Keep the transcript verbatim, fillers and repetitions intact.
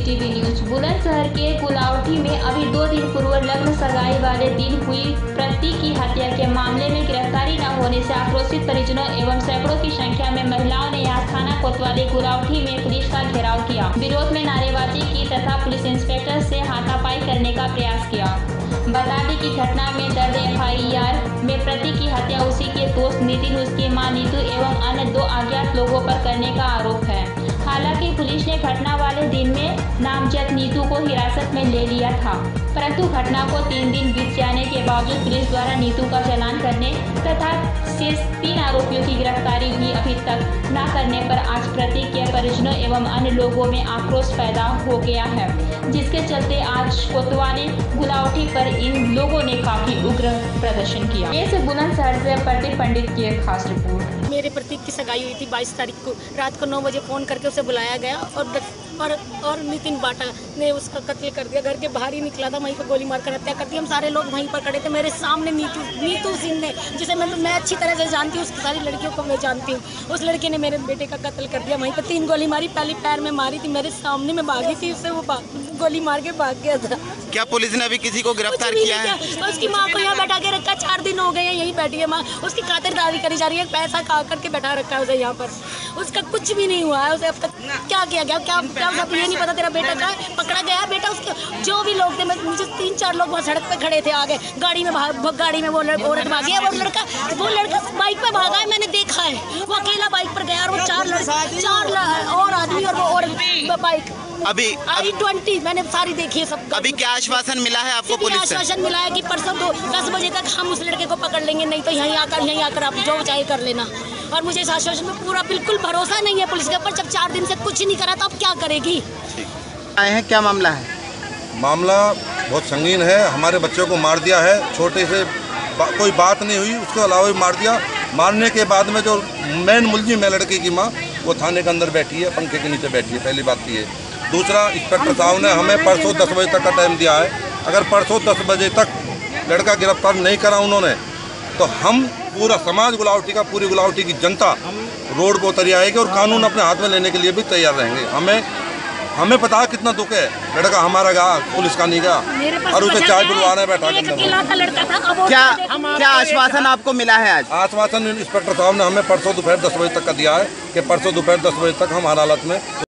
CCTV news. Bulandshahr के कुलावटी में अभी दो दिन पूर्व लग्न सगाई वाले दिन हुई पति की हत्या के मामले में गिरफ्तारी न होने से आक्रोशित परिजनों एवं सैकड़ों की संख्या में महिलाओं ने आज थाना कोतवाली कुलावटी में पुलिस का घेराव किया, विरोध में नारेबाजी की तथा पुलिस इंस्पेक्टर से हाथापाई करने का प्रयास किया। बता दें कि घटना में दर्ज एफ आई आर में पति की हत्या उसी के दोस्त नितिन, उसकी मां नीतू एवं अन्य दो अज्ञात लोगों पर करने का आरोप है। हालांकि पुलिस ने घटना वाले दिन में नामजद नीतू को हिरासत में ले लिया था, परंतु घटना को तीन दिन बीत जाने के बावजूद पुलिस द्वारा नीतू का चालान करने तथा शेष तीन आरोपियों की गिरफ्तारी भी अभी तक न करने पर आज प्रतीक के परिजनों एवं अन्य लोगों में आक्रोश पैदा हो गया है, जिसके चलते आज कोतवाली गुलावटी पर इन लोगों ने काफी उग्र प्रदर्शन किया। ये बुलंदशहर से प्रतीक पंडित की एक खास रिपोर्ट। मेरे प्रतीक की सगाई हुई थी बाईस तारीख को, रात को नौ बजे फ़ोन करके उसे बुलाया गया और और और नितिन बाटा ने उसका कत्ल कर दिया। घर के बाहर ही निकला था, वहीं पर गोली मारकर हत्या कर दी। हम सारे लोग वहीं पर खड़े थे। मेरे सामने नीतू नीतू सिंह ने, जिसे मैं मैं अच्छी तरह से जानती हूँ, उसकी सारी लड़कियों को मैं जानती हूँ, उस लड़की ने मेरे बेटे का कत्ल कर दिया। वहीं पर तीन गोली मारी, पहली पैर में मारी थी, मेरे सामने में भागी थी, उससे वो गोली मार के भाग गया था। क्या पुलिस ने अभी किसी को गिरफ्तार किया है? उसकी माँ को यहाँ बैठा के रखा, चार दिन हो गए हैं यहीं बैठी है माँ, उसकी खातिरदारी करी जा रही है, पैसा खा करके बैठा रखा है उसे यहाँ पर, उसका कुछ भी नहीं हुआ है। उसे अब तक क्या किया गया, क्या क्या उसे ये नहीं पता तेरा बेटा का पकड़ा गया बेटा। उसके जो भी लोग थे, मुझे तीन चार लोग वहाँ सड़क पे खड़े थे, आगे गाड़ी में गाड़ी में वो औरत भागी है, वो लड़का वो लड़का बाइक पे भागा है, मैंने देखा है, वो अकेला बाइक पर गया और वो चार चार और आदमी और वो और बाइक अभी आई ट्वेंटी मैंने सारी देखी है सब। अभी क्या आश्वासन मिला है आपको पुलिस से? आश्वासन मिला है कि परसों दो दस बजे तक हम उस लड़के को पकड़ लेंगे, नहीं तो यहीं आकर यहीं आकर आप जो चाहे कर लेना। और मुझे इस आश्वासन में पूरा बिल्कुल भरोसा नहीं है पुलिस के ऊपर। जब चार दिन से कुछ नहीं करा तो अब क्या करेगी? आए हैं, क्या मामला है? मामला बहुत संगीन है। हमारे बच्चों को मार दिया है, छोटे से बा, कोई बात नहीं हुई, उसके अलावा भी मार दिया। मारने के बाद में जो मेन मुलजिम है लड़के की माँ, वो थाने के अंदर बैठी है, पंखे के नीचे बैठी है। पहली बात तो ये। दूसरा, इंस्पेक्टर साहब ने हमें परसों दस बजे तक का टाइम दिया है। अगर परसों दस बजे तक लड़का गिरफ्तार नहीं करा उन्होंने, तो हम पूरा समाज गुलावटी का, पूरी गुलावटी की जनता रोड पर उतर आएगी और कानून अपने हाथ में लेने के लिए भी तैयार रहेंगे। हमें हमें पता है कितना दुख है, लड़का हमारा गया, पुलिस का नहीं गया, और उसे चाय पिलवाने बैठा कर। क्या क्या आश्वासन आपको मिला है आज? आश्वासन इंस्पेक्टर साहब ने हमें परसों दोपहर दस बजे तक का दिया है कि परसों दोपहर दस बजे तक हम हर हालत में